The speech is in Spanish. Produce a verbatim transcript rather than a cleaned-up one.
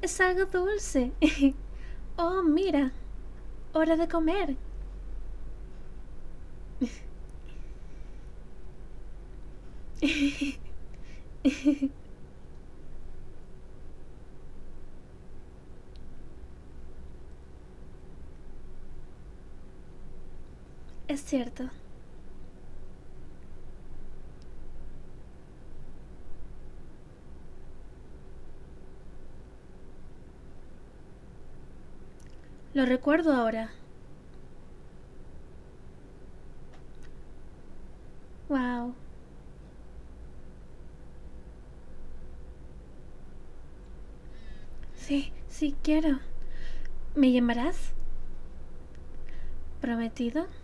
Es algo dulce. Oh, mira. Hora de comer. Es cierto. Lo recuerdo ahora. Wow. Sí, sí quiero. ¿Me llamarás? ¿Prometido?